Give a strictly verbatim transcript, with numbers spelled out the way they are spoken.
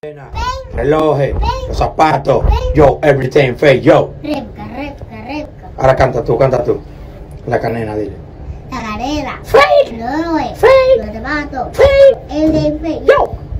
Relojes, los zapatos, yo, everything, fake, yo. Repca, repca, repca. Ahora canta tú, canta tú. La canena, dile. La carrera. Fake, Los fake, los zapatos. fake, El de fake. yo.